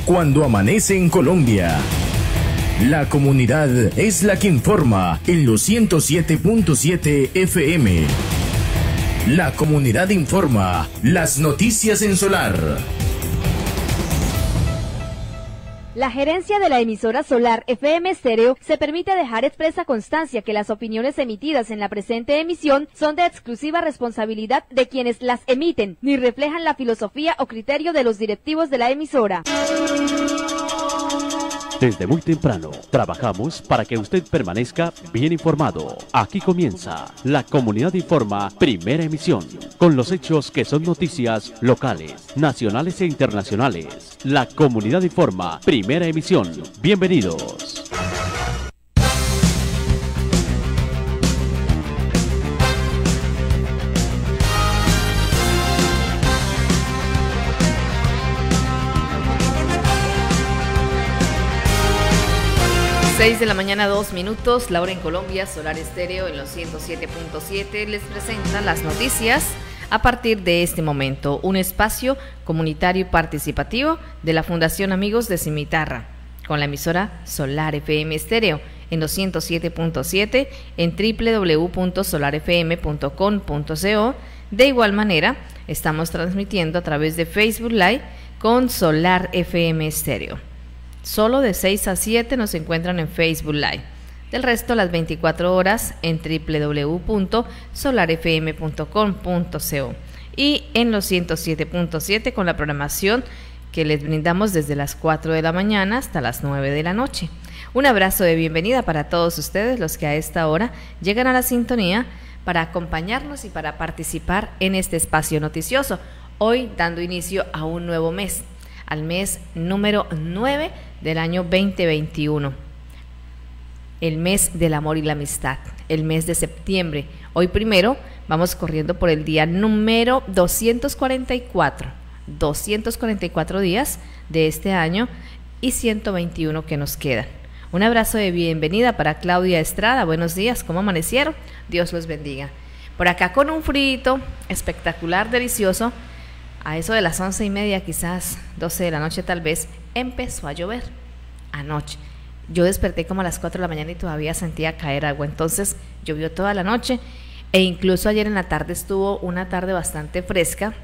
cuando amanece en Colombia. La comunidad es la que informa en los 107.7 FM. La comunidad informa, las noticias en Solar. La gerencia de la emisora Solar FM Estéreo se permite dejar expresa constancia que las opiniones emitidas en la presente emisión son de exclusiva responsabilidad de quienes las emiten, ni reflejan la filosofía o criterio de los directivos de la emisora. Desde muy temprano, trabajamos para que usted permanezca bien informado. Aquí comienza La Comunidad Informa, primera emisión, con los hechos que son noticias locales, nacionales e internacionales. La Comunidad Informa, primera emisión. Bienvenidos. Seis de la mañana, 2 minutos, la hora en Colombia. Solar Estéreo en los 107.7 les presenta las noticias a partir de este momento. Un espacio comunitario y participativo de la Fundación Amigos de Cimitarra, con la emisora Solar FM Estéreo en los 107.7 en www.solarfm.com.co. De igual manera, estamos transmitiendo a través de Facebook Live con Solar FM Estéreo. Solo de 6 a 7 nos encuentran en Facebook Live. Del resto, las 24 horas en www.solarfm.com.co y en los 107.7 con la programación que les brindamos desde las 4 de la mañana hasta las 9 de la noche. Un abrazo de bienvenida para todos ustedes, los que a esta hora llegan a la sintonía para acompañarnos y para participar en este espacio noticioso. Hoy dando inicio a un nuevo mes, al mes número 9 del año 2021, el mes del amor y la amistad, el mes de septiembre. Hoy primero vamos corriendo por el día número 244 días de este año y 121 que nos quedan. Un abrazo de bienvenida para Claudia Estrada. Buenos días, ¿cómo amanecieron? Dios los bendiga. Por acá con un frío espectacular, delicioso. A eso de las 11:30, quizás 12 de la noche tal vez, empezó a llover anoche. Yo desperté como a las 4 de la mañana y todavía sentía caer agua, entonces llovió toda la noche e incluso ayer en la tarde estuvo una tarde bastante fresca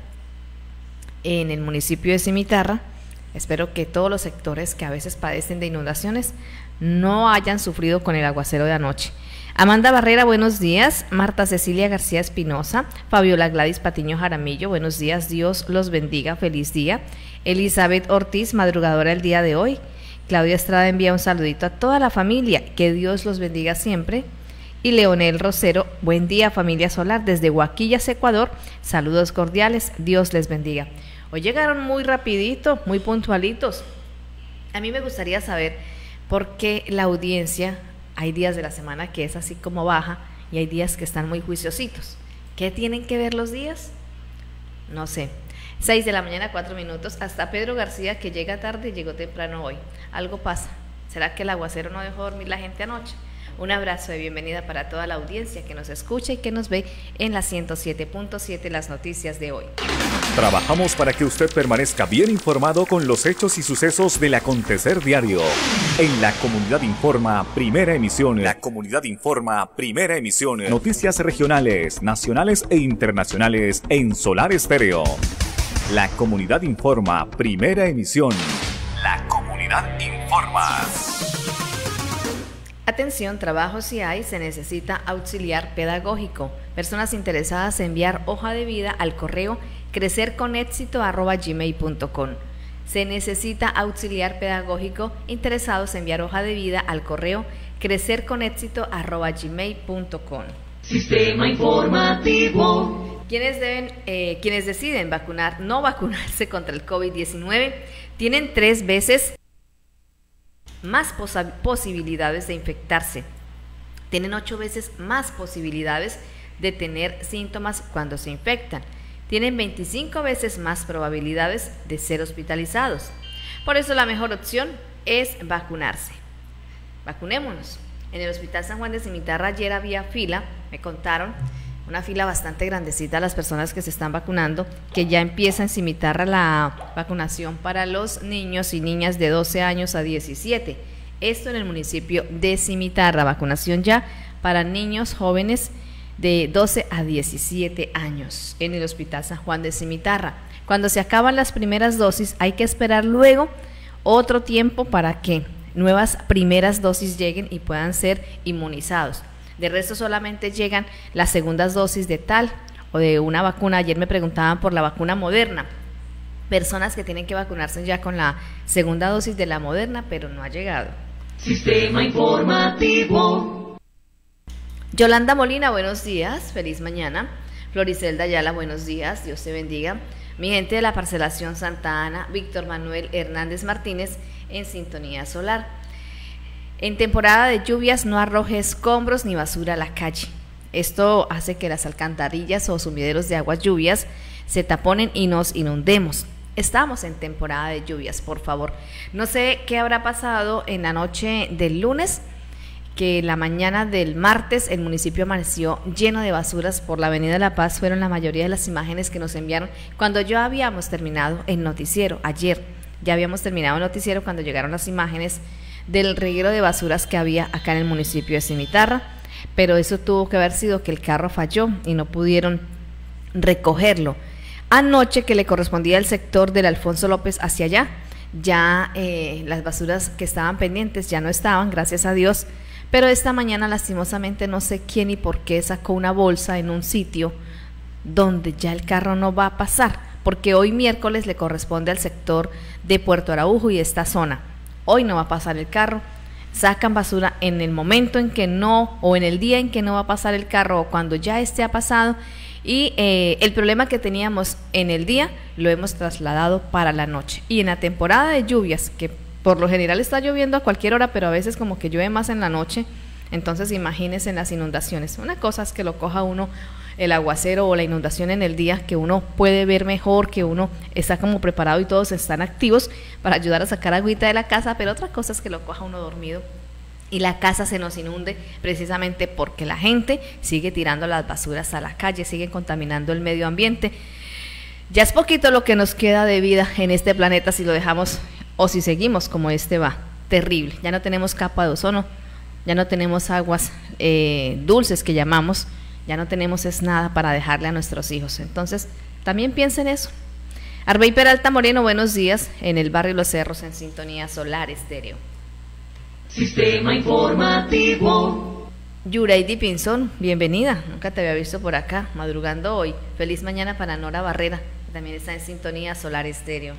en el municipio de Cimitarra. Espero que todos los sectores que a veces padecen de inundaciones no hayan sufrido con el aguacero de anoche. Amanda Barrera, buenos días. Marta Cecilia García Espinosa, Fabiola Gladys Patiño Jaramillo, buenos días, Dios los bendiga, feliz día. Elizabeth Ortiz, madrugadora el día de hoy. Claudia Estrada envía un saludito a toda la familia, que Dios los bendiga siempre. Y Leonel Rosero, buen día familia Solar, desde Huaquillas, Ecuador, saludos cordiales, Dios les bendiga. Hoy llegaron muy rapidito, muy puntualitos. A mí me gustaría saber por qué la audiencia, hay días de la semana que es así como baja y hay días que están muy juiciositos. ¿Qué tienen que ver los días? No sé. 6 de la mañana, 4 minutos. Hasta Pedro García, que llega tarde y llegó temprano hoy. Algo pasa. ¿Será que el aguacero no dejó dormir la gente anoche? Un abrazo de bienvenida para toda la audiencia que nos escucha y que nos ve en la 107.7, las noticias de hoy. Trabajamos para que usted permanezca bien informado con los hechos y sucesos del acontecer diario. En La Comunidad Informa, primera emisión. La Comunidad Informa, primera emisión. Noticias regionales, nacionales e internacionales en Solar Estéreo. La Comunidad Informa, primera emisión. La Comunidad Informa. Atención, trabajo si hay, se necesita auxiliar pedagógico. Personas interesadas en enviar hoja de vida al correo crecerconexito@gmail.com. Se necesita auxiliar pedagógico interesados en enviar hoja de vida al correo crecerconexito@gmail.com. Sistema informativo. Quienes deciden no vacunarse contra el COVID-19 tienen 3 veces más posibilidades de infectarse. Tienen 8 veces más posibilidades de tener síntomas cuando se infectan. Tienen 25 veces más probabilidades de ser hospitalizados. Por eso la mejor opción es vacunarse. Vacunémonos. En el Hospital San Juan de Cimitarra ayer había fila, me contaron, una fila bastante grandecita a las personas que se están vacunando, que ya empieza en Cimitarra la vacunación para los niños y niñas de 12 años a 17. Esto en el municipio de Cimitarra, vacunación ya para niños jóvenes de 12 a 17 años en el Hospital San Juan de Cimitarra. Cuando se acaban las primeras dosis, hay que esperar luego otro tiempo para que nuevas primeras dosis lleguen y puedan ser inmunizados. De resto solamente llegan las segundas dosis de tal o de una vacuna. Ayer me preguntaban por la vacuna Moderna, personas que tienen que vacunarse ya con la segunda dosis de la Moderna, pero no ha llegado. Sistema informativo. Yolanda Molina, buenos días, feliz mañana. Floricelda Ayala, buenos días, Dios te bendiga. Mi gente de la parcelación Santa Ana, Víctor Manuel Hernández Martínez, en sintonía solar. En temporada de lluvias no arroje escombros ni basura a la calle. Esto hace que las alcantarillas o sumideros de aguas lluvias se taponen y nos inundemos. Estamos en temporada de lluvias, por favor. No sé qué habrá pasado en la noche del lunes, que la mañana del martes el municipio amaneció lleno de basuras por la Avenida de la Paz. Fueron la mayoría de las imágenes que nos enviaron cuando ya habíamos terminado el noticiero. Ayer ya habíamos terminado el noticiero cuando llegaron las imágenes del reguero de basuras que había acá en el municipio de Cimitarra, pero eso tuvo que haber sido que el carro falló y no pudieron recogerlo. Anoche, que le correspondía al sector del Alfonso López hacia allá, ya las basuras que estaban pendientes ya no estaban, gracias a Dios, pero esta mañana lastimosamente no sé quién y por qué sacó una bolsa en un sitio donde ya el carro no va a pasar, porque hoy miércoles le corresponde al sector de Puerto Araujo y esta zona. Hoy no va a pasar el carro, sacan basura en el momento en que no, o en el día en que no va a pasar el carro, o cuando ya esté ha pasado, y el problema que teníamos en el día lo hemos trasladado para la noche. Y en la temporada de lluvias, que por lo general está lloviendo a cualquier hora, pero a veces como que llueve más en la noche, entonces imagínense en las inundaciones. Una cosa es que lo coja uno el aguacero o la inundación en el día, que uno puede ver mejor, que uno está como preparado y todos están activos para ayudar a sacar agüita de la casa, pero otra cosa es que lo coja uno dormido y la casa se nos inunde precisamente porque la gente sigue tirando las basuras a la calle, sigue contaminando el medio ambiente. Ya es poquito lo que nos queda de vida en este planeta si lo dejamos o si seguimos como este va, terrible. Ya no tenemos capa de ozono, ya no tenemos aguas dulces que llamamos, ya no tenemos es nada para dejarle a nuestros hijos. Entonces, también piensen eso. Arbey Peralta Moreno, buenos días, en el barrio Los Cerros, en sintonía Solar Estéreo. Sistema informativo. Yuraidi Pinzón, bienvenida, nunca te había visto por acá, madrugando hoy. Feliz mañana para Nora Barrera, que también está en sintonía Solar Estéreo.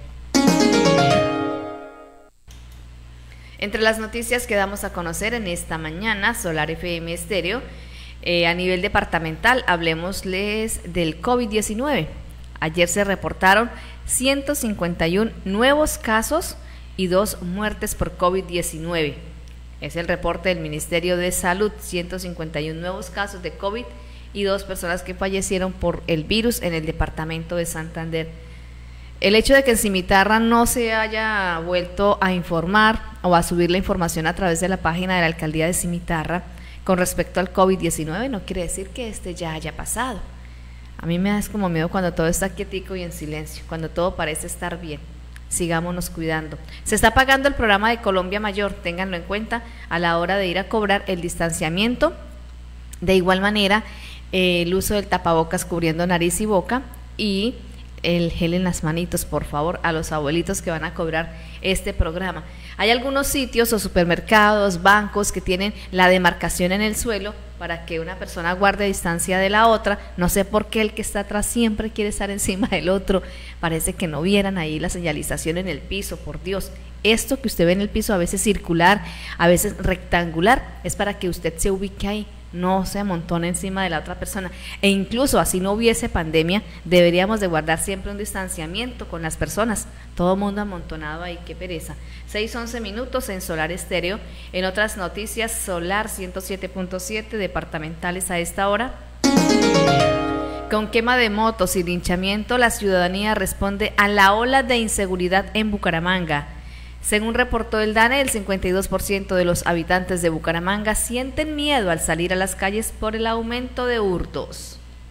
Entre las noticias que damos a conocer en esta mañana, Solar FM Estéreo, a nivel departamental, hablemosles del COVID-19. Ayer se reportaron 151 nuevos casos y 2 muertes por COVID-19. Es el reporte del Ministerio de Salud, 151 nuevos casos de COVID y 2 personas que fallecieron por el virus en el departamento de Santander. El hecho de que en Cimitarra no se haya vuelto a informar o a subir la información a través de la página de la Alcaldía de Cimitarra con respecto al COVID-19 no quiere decir que este ya haya pasado. A mí me da como miedo cuando todo está quietico y en silencio, cuando todo parece estar bien. Sigámonos cuidando. Se está pagando el programa de Colombia Mayor, ténganlo en cuenta a la hora de ir a cobrar el distanciamiento. De igual manera, el uso del tapabocas cubriendo nariz y boca y el gel en las manitos, por favor, a los abuelitos que van a cobrar este programa. Hay algunos sitios o supermercados, bancos que tienen la demarcación en el suelo para que una persona guarde distancia de la otra. No sé por qué el que está atrás siempre quiere estar encima del otro. Parece que no vieran ahí la señalización en el piso, por Dios. Esto que usted ve en el piso, a veces circular, a veces rectangular, es para que usted se ubique ahí, no se amontone encima de la otra persona. E incluso así no hubiese pandemia, deberíamos de guardar siempre un distanciamiento con las personas. Todo mundo amontonado ahí, qué pereza. 6:11 minutos en Solar Estéreo. En otras noticias, Solar 107.7 departamentales a esta hora. Con quema de motos y linchamiento, la ciudadanía responde a la ola de inseguridad en Bucaramanga. Según reportó el DANE, el 52% de los habitantes de Bucaramanga sienten miedo al salir a las calles por el aumento de hurtos.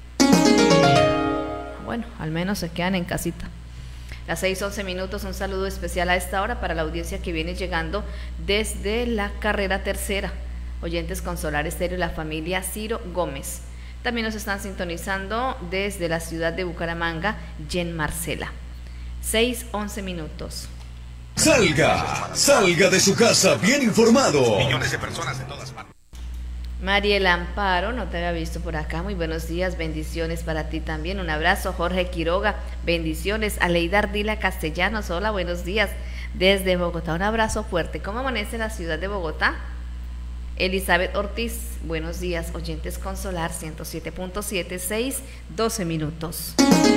bueno, al menos se quedan en casita. Las 6:11 minutos, un saludo especial a esta hora para la audiencia que viene llegando desde la carrera tercera. Oyentes con Solar Estéreo y la familia Ciro Gómez. También nos están sintonizando desde la ciudad de Bucaramanga, Jen Marcela. 6:11 minutos. Salga de su casa bien informado. Millones de personas en todas partes. Mariel Amparo, no te había visto por acá, muy buenos días, bendiciones para ti también, un abrazo. Jorge Quiroga, bendiciones. Aleida Ardila Castellanos, hola, buenos días, desde Bogotá, un abrazo fuerte. ¿Cómo amanece la ciudad de Bogotá? Elizabeth Ortiz, buenos días, oyentes con Solar 107.7, 6:12 minutos.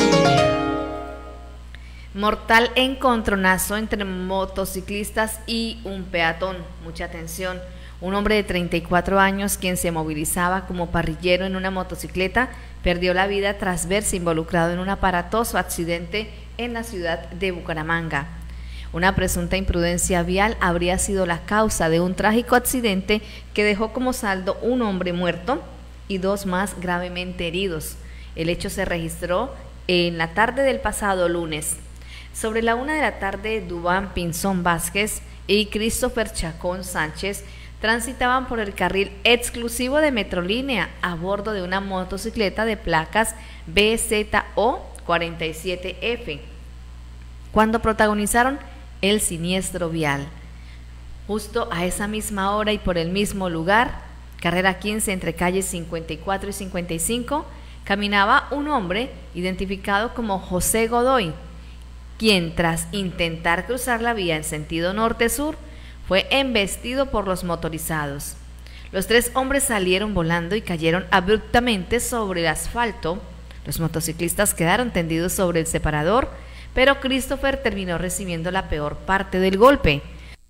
Mortal encontronazo entre motociclistas y un peatón, mucha atención. Un hombre de 34 años, quien se movilizaba como parrillero en una motocicleta, perdió la vida tras verse involucrado en un aparatoso accidente en la ciudad de Bucaramanga. Una presunta imprudencia vial habría sido la causa de un trágico accidente que dejó como saldo un hombre muerto y 2 más gravemente heridos. El hecho se registró en la tarde del pasado lunes. Sobre la 1 de la tarde, Duván Pinzón Vázquez y Christopher Chacón Sánchez transitaban por el carril exclusivo de Metrolínea a bordo de una motocicleta de placas BZO 47F, cuando protagonizaron el siniestro vial. Justo a esa misma hora y por el mismo lugar, carrera 15 entre calles 54 y 55, caminaba un hombre identificado como José Godoy, quien tras intentar cruzar la vía en sentido norte-sur, fue embestido por los motorizados. Los 3 hombres salieron volando y cayeron abruptamente sobre el asfalto. Los motociclistas quedaron tendidos sobre el separador, pero Christopher terminó recibiendo la peor parte del golpe.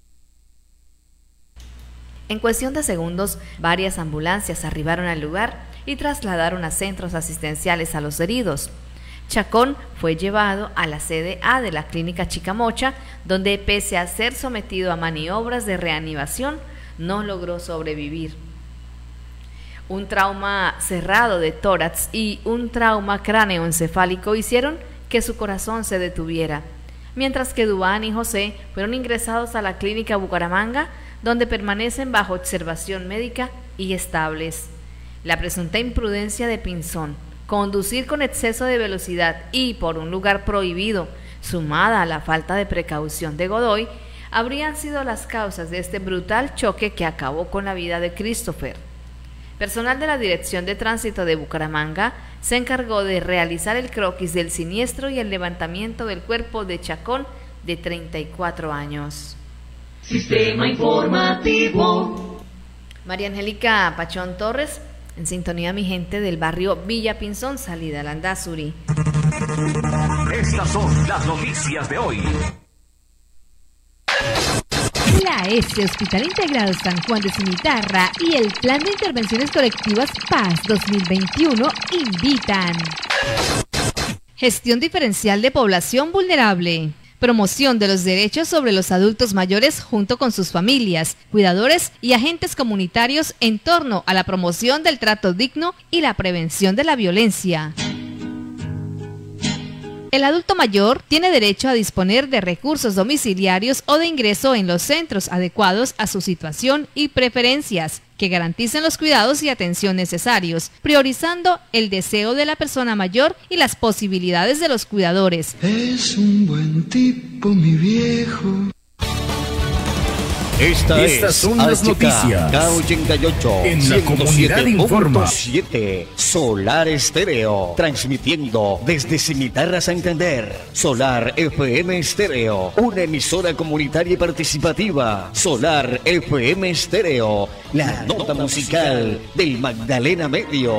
En cuestión de segundos, varias ambulancias arribaron al lugar y trasladaron a centros asistenciales a los heridos. Chacón fue llevado a la sede A de la clínica Chicamocha, donde pese a ser sometido a maniobras de reanimación, no logró sobrevivir. Un trauma cerrado de tórax y un trauma cráneoencefálico hicieron que su corazón se detuviera, mientras que Duván y José fueron ingresados a la clínica Bucaramanga, donde permanecen bajo observación médica y estables. La presunta imprudencia de Pinzón, conducir con exceso de velocidad y por un lugar prohibido, sumada a la falta de precaución de Godoy, habrían sido las causas de este brutal choque que acabó con la vida de Christopher. Personal de la Dirección de Tránsito de Bucaramanga se encargó de realizar el croquis del siniestro y el levantamiento del cuerpo de Chacón, de 34 años. Sistema informativo. María Angélica Pachón Torres, en sintonía, mi gente del barrio Villa Pinzón, salida Landazuri. Estas son las noticias de hoy. La S Hospital Integrado San Juan de Cimitarra y el Plan de Intervenciones Colectivas Paz 2021 invitan. Gestión diferencial de población vulnerable. Promoción de los derechos sobre los adultos mayores junto con sus familias, cuidadores y agentes comunitarios en torno a la promoción del trato digno y la prevención de la violencia. El adulto mayor tiene derecho a disponer de recursos domiciliarios o de ingreso en los centros adecuados a su situación y preferencias, que garanticen los cuidados y atención necesarios, priorizando el deseo de la persona mayor y las posibilidades de los cuidadores. Es un buen tipo, mi viejo. Estas son las noticias en la Comunidad Informa. Solar Estéreo, transmitiendo desde Cimitarra Santander. Solar FM Estéreo, una emisora comunitaria y participativa. Solar FM Estéreo, la nota musical del Magdalena Medio.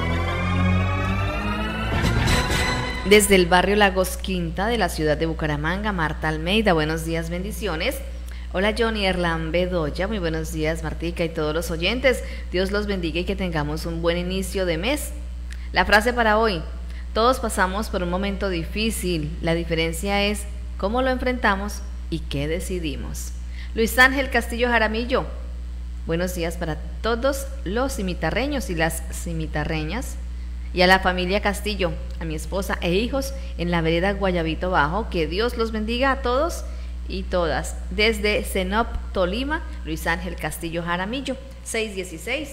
Desde el barrio Lagos Quinta de la ciudad de Bucaramanga, Marta Almeida, buenos días, bendiciones. Hola Johnny Erlán Bedoya, muy buenos días Martica y todos los oyentes, Dios los bendiga y que tengamos un buen inicio de mes. La frase para hoy: todos pasamos por un momento difícil, la diferencia es cómo lo enfrentamos y qué decidimos. Luis Ángel Castillo Jaramillo, buenos días para todos los cimitarreños y las cimitarreñas. Y a la familia Castillo, a mi esposa e hijos en la vereda Guayabito Bajo, que Dios los bendiga a todos y todas. Desde Cenop, Tolima, Luis Ángel Castillo Jaramillo, 616.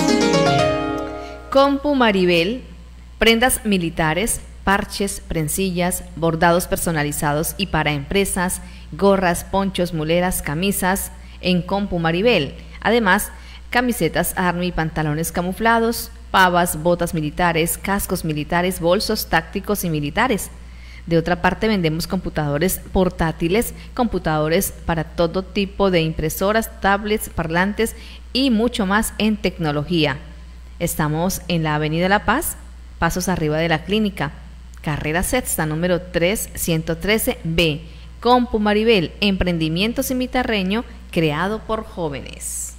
Compu Maribel, prendas militares, parches, prensillas, bordados personalizados y para empresas, gorras, ponchos, muleras, camisas en Compu Maribel. Además, camisetas Army, pantalones camuflados, pavas, botas militares, cascos militares, bolsos tácticos y militares. De otra parte, vendemos computadores portátiles, computadores para todo tipo de impresoras, tablets, parlantes y mucho más en tecnología. Estamos en la Avenida La Paz, pasos arriba de la clínica, carrera sexta, número 3113B. Compu Maribel, emprendimiento cimitarreño creado por jóvenes.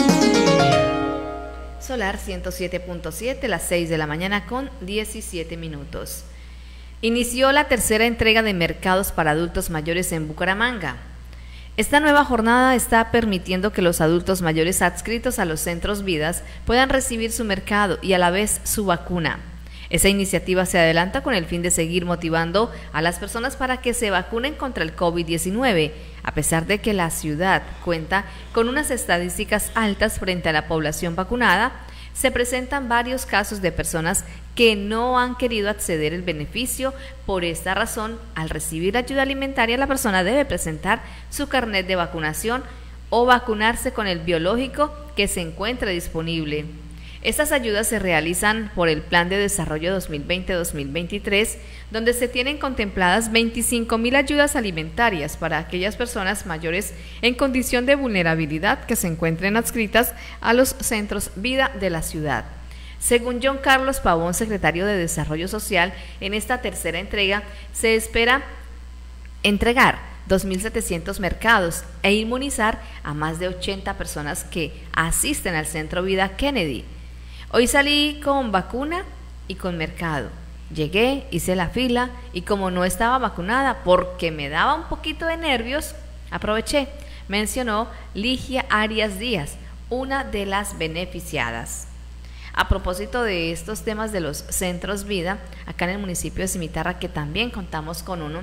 Solar 107.7, las 6 de la mañana con 17 minutos. Inició la tercera entrega de mercados para adultos mayores en Bucaramanga. Esta nueva jornada está permitiendo que los adultos mayores adscritos a los centros Vidas puedan recibir su mercado y a la vez su vacuna. Esa iniciativa se adelanta con el fin de seguir motivando a las personas para que se vacunen contra el COVID-19, a pesar de que la ciudad cuenta con unas estadísticas altas frente a la población vacunada. Se presentan varios casos de personas que no han querido acceder al beneficio. Por esta razón, al recibir ayuda alimentaria, la persona debe presentar su carnet de vacunación o vacunarse con el biológico que se encuentre disponible. Estas ayudas se realizan por el Plan de Desarrollo 2020-2023, donde se tienen contempladas 25.000 ayudas alimentarias para aquellas personas mayores en condición de vulnerabilidad que se encuentren adscritas a los centros Vida de la ciudad. Según John Carlos Pavón, secretario de Desarrollo Social, en esta tercera entrega se espera entregar 2.700 mercados e inmunizar a más de 80 personas que asisten al Centro Vida Kennedy. Hoy salí con vacuna y con mercado. Llegué, hice la fila y como no estaba vacunada porque me daba un poquito de nervios, aproveché, mencionó Ligia Arias Díaz, una de las beneficiadas. A propósito de estos temas de los centros Vida, acá en el municipio de Cimitarra, que también contamos con uno,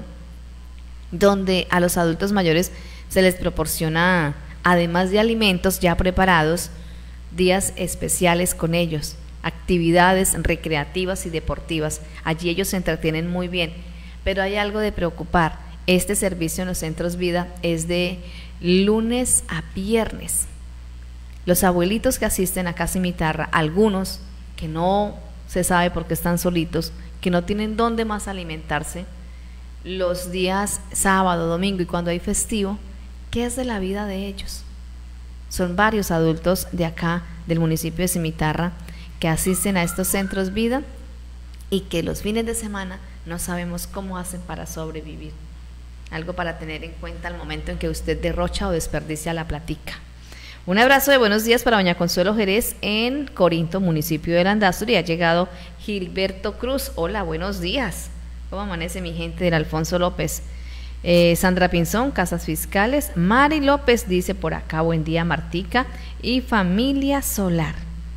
donde a los adultos mayores se les proporciona, además de alimentos ya preparados, días especiales con ellos, actividades recreativas y deportivas. Allí ellos se entretienen muy bien, pero hay algo de preocupar. Este servicio en los centros Vida es de lunes a viernes. Los abuelitos que asisten acá a Cimitarra, algunos que no se sabe por qué están solitos, que no tienen dónde más alimentarse, los días sábado, domingo y cuando hay festivo, ¿qué es de la vida de ellos? Son varios adultos de acá, del municipio de Cimitarra, que asisten a estos centros Vida y que los fines de semana no sabemos cómo hacen para sobrevivir. Algo para tener en cuenta al momento en que usted derrocha o desperdicia la platica. Un abrazo de buenos días para doña Consuelo Jerez en Corinto, municipio de Landazuri. Ha llegado Gilberto Cruz. Hola, buenos días. ¿Cómo amanece mi gente del Alfonso López? Sandra Pinzón, Casas Fiscales. Mari López dice por acá, buen día Martica y familia Solar.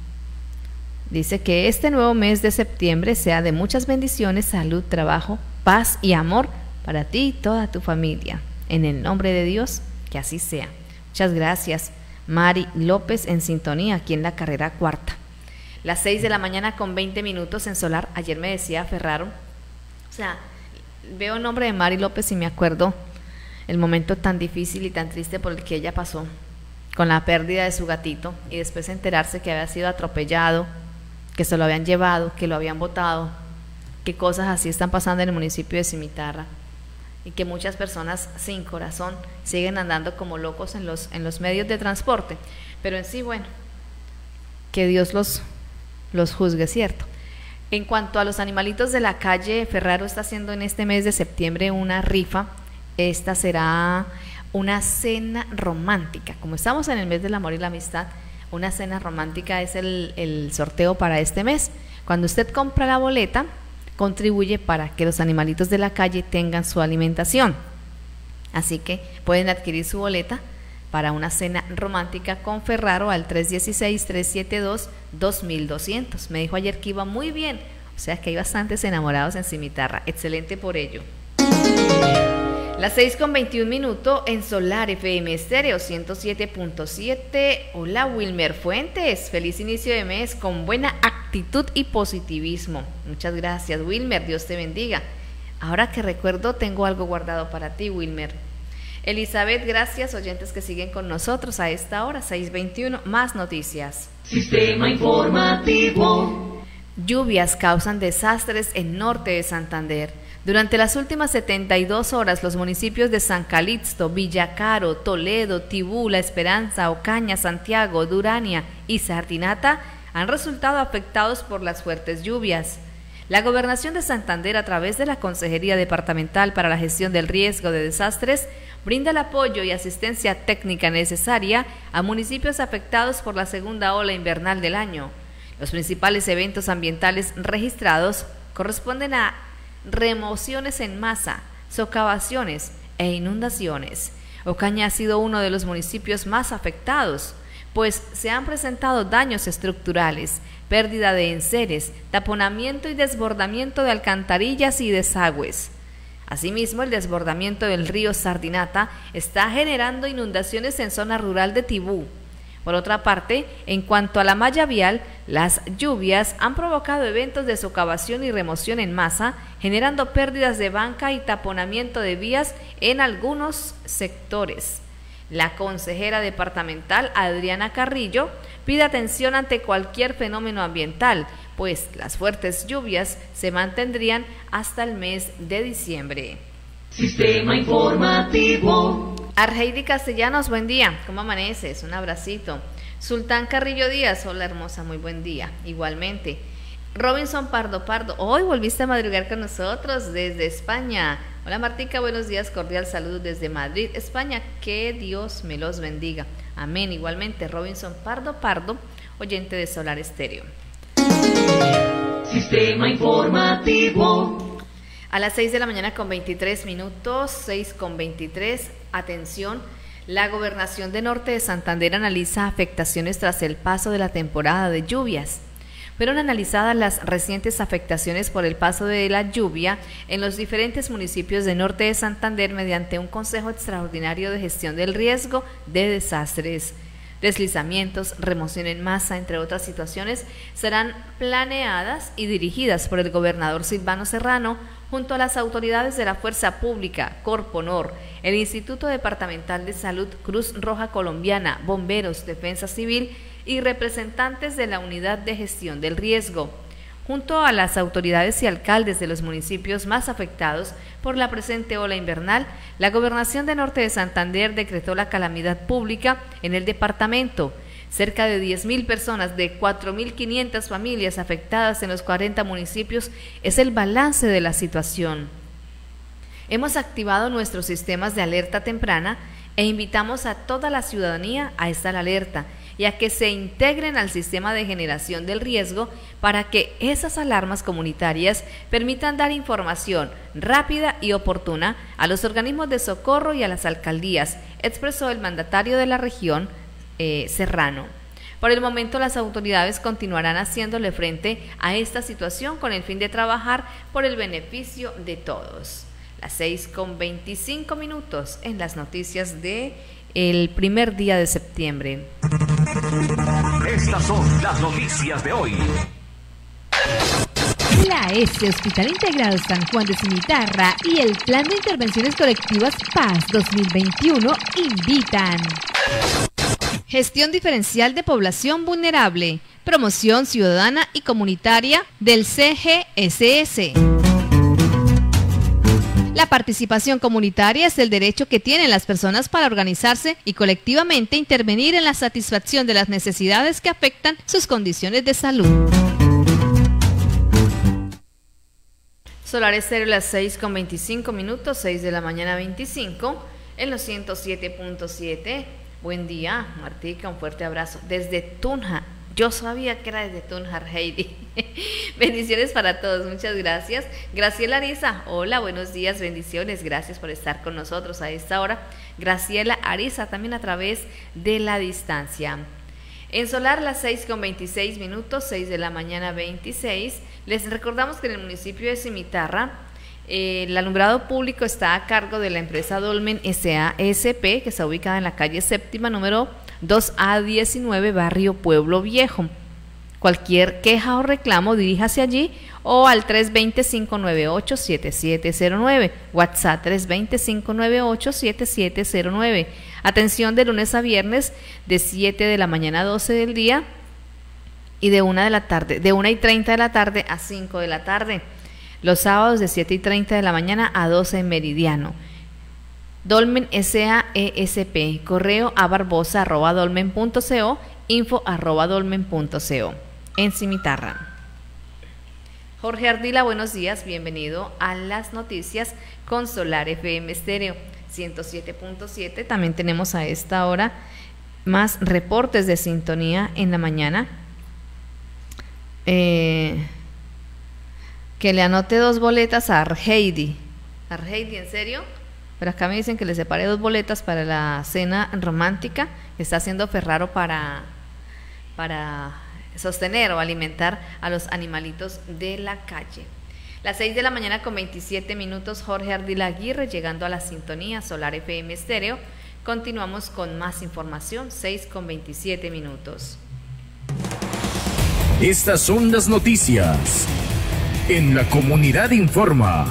Dice que este nuevo mes de septiembre sea de muchas bendiciones, salud, trabajo, paz y amor para ti y toda tu familia. En el nombre de Dios, que así sea. Muchas gracias, Mari López, en sintonía aquí en la carrera cuarta. Las 6 de la mañana con 20 minutos en Solar. Ayer me decía Ferraro, o sea, veo el nombre de Mari López y me acuerdo el momento tan difícil y tan triste por el que ella pasó con la pérdida de su gatito y después enterarse que había sido atropellado, que se lo habían llevado, que lo habían botado, que cosas así están pasando en el municipio de Cimitarra y que muchas personas sin corazón siguen andando como locos en los medios de transporte. Pero en sí, bueno, que Dios los juzgue, ¿cierto? En cuanto a los animalitos de la calle, Ferraro está haciendo en este mes de septiembre una rifa. Esta será una cena romántica. Como estamos en el mes del amor y la amistad, una cena romántica es el sorteo para este mes. Cuando usted compra la boleta, contribuye para que los animalitos de la calle tengan su alimentación. Así que pueden adquirir su boleta para una cena romántica con Ferraro al 316-372-2200. Me dijo ayer que iba muy bien, O sea que hay bastantes enamorados en Cimitarra. Excelente por ello. Las 6:21 en Solar FM Estéreo 107.7. Hola Wilmer Fuentes, feliz inicio de mes con buena actitud y positivismo. Muchas gracias Wilmer, Dios te bendiga. Ahora que recuerdo, tengo algo guardado para ti Wilmer. Elizabeth, gracias, oyentes que siguen con nosotros a esta hora, 6:21, más noticias. Sistema informativo. Lluvias causan desastres en norte de Santander. Durante las últimas 72 horas, los municipios de San Calixto, Villacaro, Toledo, Tibú, La Esperanza, Ocaña, Santiago, Durania y Sardinata han resultado afectados por las fuertes lluvias. La Gobernación de Santander, a través de la Consejería Departamental para la Gestión del Riesgo de Desastres, brinda el apoyo y asistencia técnica necesaria a municipios afectados por la segunda ola invernal del año. Los principales eventos ambientales registrados corresponden a remociones en masa, socavaciones e inundaciones. Ocaña ha sido uno de los municipios más afectados, pues se han presentado daños estructurales, pérdida de enseres, taponamiento y desbordamiento de alcantarillas y desagües. Asimismo, el desbordamiento del río Sardinata está generando inundaciones en zona rural de Tibú. Por otra parte, en cuanto a la malla vial, las lluvias han provocado eventos de socavación y remoción en masa, generando pérdidas de banca y taponamiento de vías en algunos sectores. La consejera departamental Adriana Carrillo pide atención ante cualquier fenómeno ambiental, pues las fuertes lluvias se mantendrían hasta el mes de diciembre. Sistema informativo. Arheidi Castellanos, buen día, ¿cómo amaneces? Un abracito. Sultán Carrillo Díaz, hola hermosa, muy buen día, igualmente. Robinson Pardo, hoy volviste a madrugar con nosotros desde España. Hola Martica, buenos días, cordial saludo desde Madrid, España, que Dios me los bendiga. Amén, igualmente Robinson Pardo, oyente de Solar Estéreo. Sistema informativo. A las 6 de la mañana con 23 minutos, 6:23, atención, la Gobernación de Norte de Santander analiza afectaciones tras el paso de la temporada de lluvias. Fueron analizadas las recientes afectaciones por el paso de la lluvia en los diferentes municipios de Norte de Santander mediante un Consejo Extraordinario de Gestión del Riesgo de Desastres. Deslizamientos, remoción en masa, entre otras situaciones, serán planeadas y dirigidas por el gobernador Silvano Serrano junto a las autoridades de la Fuerza Pública, Corponor, el Instituto Departamental de Salud, Cruz Roja Colombiana, Bomberos, Defensa Civil y representantes de la Unidad de Gestión del Riesgo. Junto a las autoridades y alcaldes de los municipios más afectados por la presente ola invernal, la Gobernación de Norte de Santander decretó la calamidad pública en el departamento. Cerca de 10.000 personas de 4.500 familias afectadas en los 40 municipios es el balance de la situación. Hemos activado nuestros sistemas de alerta temprana e invitamos a toda la ciudadanía a estar alerta y a que se integren al sistema de generación del riesgo para que esas alarmas comunitarias permitan dar información rápida y oportuna a los organismos de socorro y a las alcaldías, expresó el mandatario de la región, Serrano. Por el momento, las autoridades continuarán haciéndole frente a esta situación con el fin de trabajar por el beneficio de todos. Las 6:25 en las noticias de el primer día de septiembre. Estas son las noticias de hoy. La S Hospital Integrado San Juan de Cimitarra y el Plan de Intervenciones Colectivas Paz 2021 invitan. Gestión diferencial de población vulnerable, promoción ciudadana y comunitaria del CGSS. La participación comunitaria es el derecho que tienen las personas para organizarse y colectivamente intervenir en la satisfacción de las necesidades que afectan sus condiciones de salud. Solar Estéreo, las 6:25, 6 de la mañana 25, en los 107.7. Buen día, Martica, un fuerte abrazo desde Tunja. Yo sabía que era desde Tunja, Heidi. Bendiciones para todos, muchas gracias. Graciela Ariza, hola, buenos días, bendiciones, gracias por estar con nosotros a esta hora. Graciela Ariza, también a través de la distancia. En Solar, las 6:26, 6 de la mañana 26. Les recordamos que en el municipio de Cimitarra, el alumbrado público está a cargo de la empresa Dolmen S.A.S.P., que está ubicada en la calle séptima, número 2A19, barrio Pueblo Viejo. Cualquier queja o reclamo, diríjase allí o al 320-598-7709, WhatsApp 320-598-7709. Atención de lunes a viernes de 7 de la mañana a 12 del día y de 1:30 de la tarde a 5 de la tarde. Los sábados de 7:30 de la mañana a 12 en meridiano. Dolmen S.A.E.S.P. correo a barbosa@dolmen.co, info@dolmen.co. En Cimitarra. Jorge Ardila, buenos días, bienvenido a las noticias con Solar FM Estéreo 107.7. También tenemos a esta hora más reportes de sintonía en la mañana. Que le anote 2 boletas a Arheidi. Arheidi, ¿en serio? Pero acá me dicen que le separe 2 boletas para la cena romántica que está haciendo Ferraro para sostener o alimentar a los animalitos de la calle. Las 6 de la mañana con 27 minutos, Jorge Ardila Aguirre, llegando a la sintonía Solar FM Estéreo. Continuamos con más información, 6:27 minutos. Estas son las noticias en La Comunidad Informa.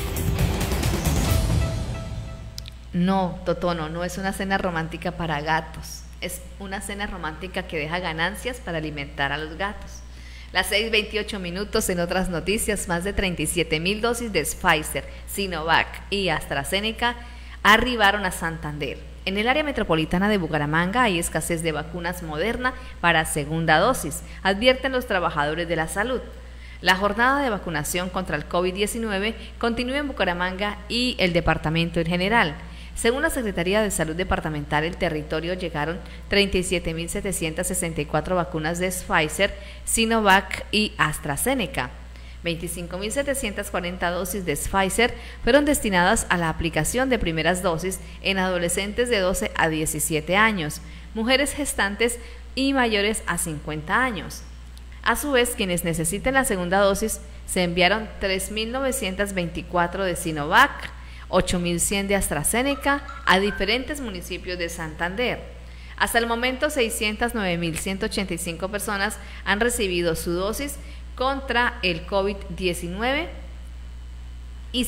No, Totono, no es una cena romántica para gatos. Es una cena romántica que deja ganancias para alimentar a los gatos. Las 6:28 minutos, en otras noticias, más de 37.000 dosis de Pfizer, Sinovac y AstraZeneca arribaron a Santander. En el área metropolitana de Bucaramanga hay escasez de vacunas Moderna para segunda dosis, advierten los trabajadores de la salud. La jornada de vacunación contra el COVID-19 continúa en Bucaramanga y el departamento en general. Según la Secretaría de Salud Departamental, el territorio llegaron 37.764 vacunas de Pfizer, Sinovac y AstraZeneca. 25.740 dosis de Pfizer fueron destinadas a la aplicación de primeras dosis en adolescentes de 12 a 17 años, mujeres gestantes y mayores a 50 años. A su vez, quienes necesiten la segunda dosis, se enviaron 3.924 de Sinovac, 8.100 de AstraZeneca a diferentes municipios de Santander. Hasta el momento, 609.185 personas han recibido su dosis contra el COVID-19 y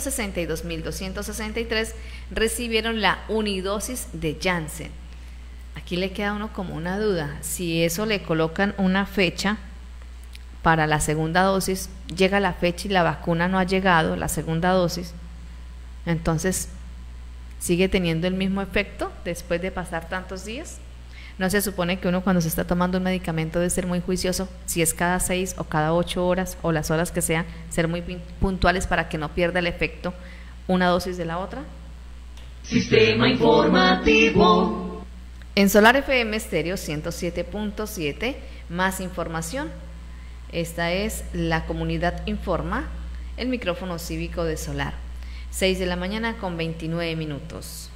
162.263 recibieron la unidosis de Janssen. Aquí le queda a uno como una duda, si eso le colocan una fecha para la segunda dosis, llega la fecha y la vacuna no ha llegado, la segunda dosis, entonces sigue teniendo el mismo efecto después de pasar tantos días. No se supone que uno cuando se está tomando un medicamento debe ser muy juicioso, si es cada 6 o cada 8 horas o las horas que sean, ser muy puntuales para que no pierda el efecto una dosis de la otra. Sistema informativo. En Solar FM Estéreo 107.7, más información. Esta es La Comunidad Informa, el micrófono cívico de Solar. 6 de la mañana con 29 minutos.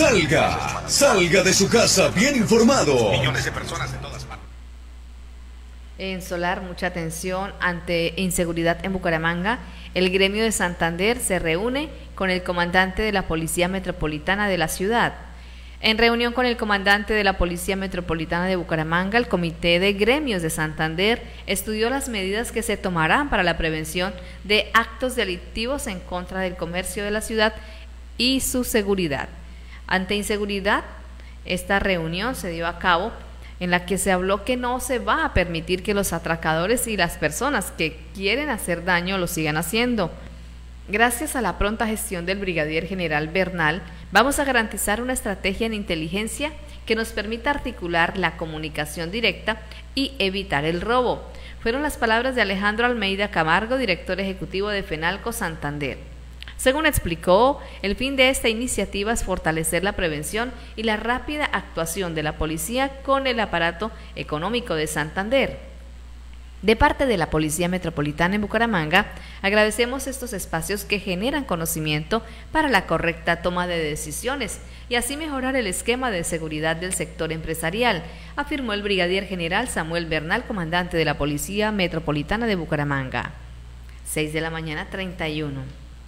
Salga de su casa bien informado. Millones de personas en todas partes. En Solar, mucha atención ante inseguridad en Bucaramanga. El gremio de Santander se reúne con el comandante de la Policía Metropolitana de la ciudad. En reunión con el comandante de la Policía Metropolitana de Bucaramanga, el Comité de Gremios de Santander estudió las medidas que se tomarán para la prevención de actos delictivos en contra del comercio de la ciudad y su seguridad. Ante inseguridad, esta reunión se dio a cabo en la que se habló que no se va a permitir que los atracadores y las personas que quieren hacer daño lo sigan haciendo. Gracias a la pronta gestión del brigadier general Bernal, vamos a garantizar una estrategia en inteligencia que nos permita articular la comunicación directa y evitar el robo. Fueron las palabras de Alejandro Almeida Camargo, director ejecutivo de FENALCO Santander. Según explicó, el fin de esta iniciativa es fortalecer la prevención y la rápida actuación de la policía con el aparato económico de Santander. De parte de la Policía Metropolitana en Bucaramanga, agradecemos estos espacios que generan conocimiento para la correcta toma de decisiones y así mejorar el esquema de seguridad del sector empresarial, afirmó el brigadier general Samuel Bernal, comandante de la Policía Metropolitana de Bucaramanga. 6 de la mañana, 31.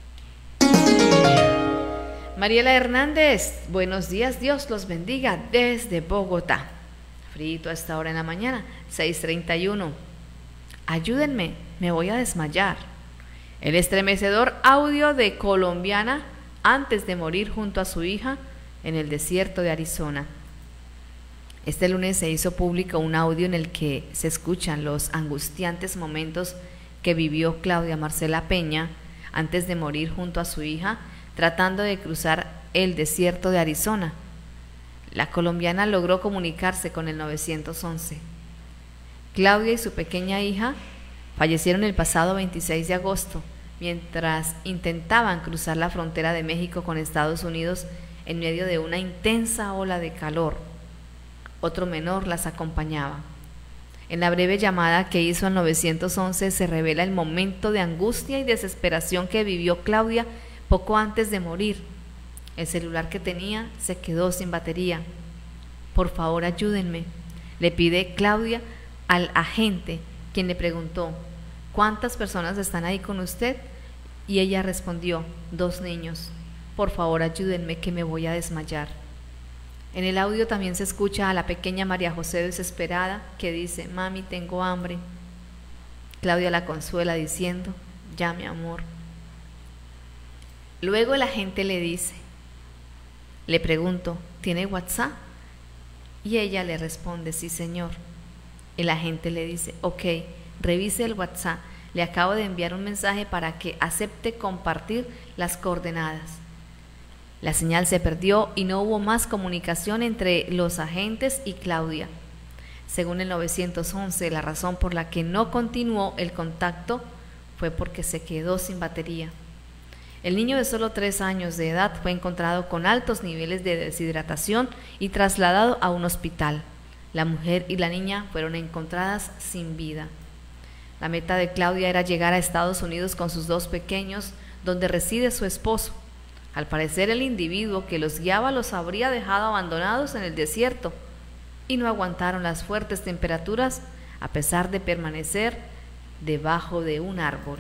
Mariela Hernández, buenos días, Dios los bendiga desde Bogotá. Frito a esta hora en la mañana, 6:31. Ayúdenme, me voy a desmayar. El estremecedor audio de colombiana antes de morir junto a su hija en el desierto de Arizona. Este lunes se hizo público un audio en el que se escuchan los angustiantes momentos que vivió Claudia Marcela Peña antes de morir junto a su hija tratando de cruzar el desierto de Arizona. La colombiana logró comunicarse con el 911. Claudia y su pequeña hija fallecieron el pasado 26 de agosto, mientras intentaban cruzar la frontera de México con Estados Unidos en medio de una intensa ola de calor. Otro menor las acompañaba. En la breve llamada que hizo al 911 se revela el momento de angustia y desesperación que vivió Claudia poco antes de morir. El celular que tenía se quedó sin batería. Por favor, ayúdenme, le pide Claudia al agente, quien le preguntó: ¿cuántas personas están ahí con usted? Y ella respondió: 2 niños. Por favor, ayúdenme que me voy a desmayar. En el audio también se escucha a la pequeña María José desesperada que dice: mami, tengo hambre. Claudia la consuela diciendo: ya, mi amor. Luego el agente le pregunto: ¿tiene WhatsApp? Y ella le responde: sí, señor. El agente le dice: ok, revise el WhatsApp, le acabo de enviar un mensaje para que acepte compartir las coordenadas. La señal se perdió y no hubo más comunicación entre los agentes y Claudia. Según el 911, la razón por la que no continuó el contacto fue porque se quedó sin batería. El niño de solo 3 años de edad fue encontrado con altos niveles de deshidratación y trasladado a un hospital. La mujer y la niña fueron encontradas sin vida. La meta de Claudia era llegar a Estados Unidos con sus 2 pequeños, donde reside su esposo. Al parecer, el individuo que los guiaba los habría dejado abandonados en el desierto y no aguantaron las fuertes temperaturas a pesar de permanecer debajo de un árbol.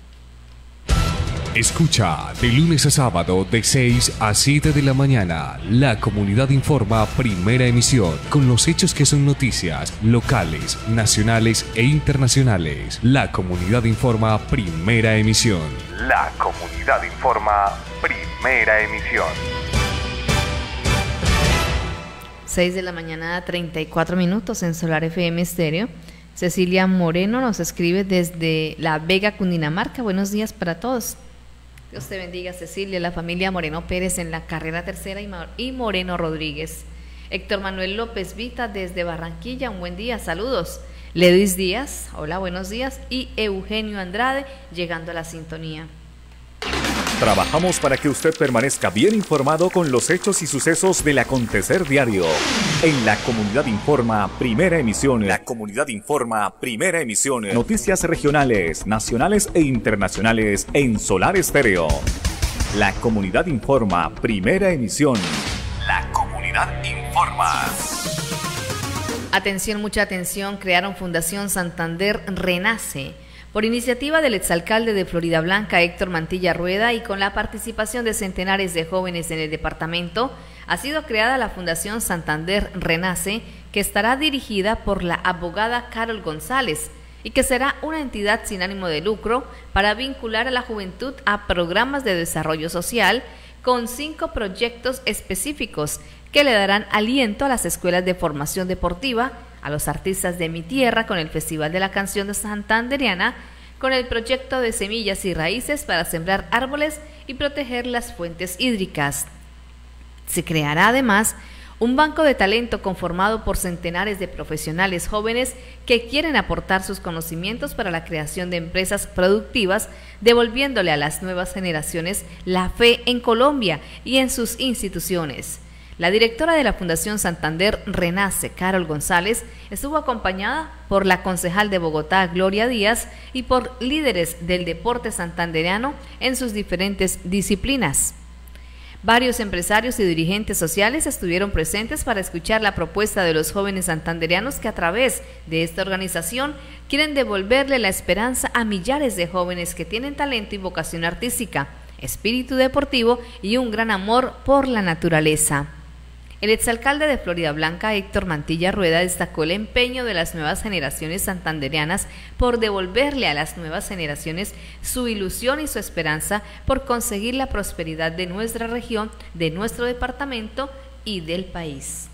Escucha de lunes a sábado de 6 a 7 de la mañana. La Comunidad Informa, primera emisión, con los hechos que son noticias locales, nacionales e internacionales. La Comunidad Informa, primera emisión. La Comunidad Informa, primera emisión. 6 de la mañana, 34 minutos en Solar FM Estéreo. Cecilia Moreno nos escribe desde La Vega, Cundinamarca. Buenos días para todos. Dios te bendiga, Cecilia, la familia Moreno Pérez en la carrera tercera y Moreno Rodríguez. Héctor Manuel López Vita desde Barranquilla, un buen día, saludos. Ledis Díaz, hola, buenos días. Y Eugenio Andrade, llegando a la sintonía. Trabajamos para que usted permanezca bien informado con los hechos y sucesos del acontecer diario. En La Comunidad Informa, primera emisión. La Comunidad Informa, primera emisión. Noticias regionales, nacionales e internacionales en Solar Estéreo. La Comunidad Informa, primera emisión. La Comunidad Informa. Atención, mucha atención, crearon Fundación Santander Renace. Por iniciativa del exalcalde de Floridablanca, Héctor Mantilla Rueda, y con la participación de centenares de jóvenes en el departamento, ha sido creada la Fundación Santander Renace, que estará dirigida por la abogada Carol González y que será una entidad sin ánimo de lucro para vincular a la juventud a programas de desarrollo social con 5 proyectos específicos que le darán aliento a las escuelas de formación deportiva, a los artistas de mi tierra con el Festival de la Canción de Santanderiana, con el proyecto de semillas y raíces para sembrar árboles y proteger las fuentes hídricas. Se creará además un banco de talento conformado por centenares de profesionales jóvenes que quieren aportar sus conocimientos para la creación de empresas productivas, devolviéndole a las nuevas generaciones la fe en Colombia y en sus instituciones. La directora de la Fundación Santander Renace, Carol González, estuvo acompañada por la concejal de Bogotá, Gloria Díaz, y por líderes del deporte santandereano en sus diferentes disciplinas. Varios empresarios y dirigentes sociales estuvieron presentes para escuchar la propuesta de los jóvenes santandereanos que a través de esta organización quieren devolverle la esperanza a millares de jóvenes que tienen talento y vocación artística, espíritu deportivo y un gran amor por la naturaleza. El exalcalde de Florida Blanca, Héctor Mantilla Rueda, destacó el empeño de las nuevas generaciones santandereanas por devolverle a las nuevas generaciones su ilusión y su esperanza por conseguir la prosperidad de nuestra región, de nuestro departamento y del país.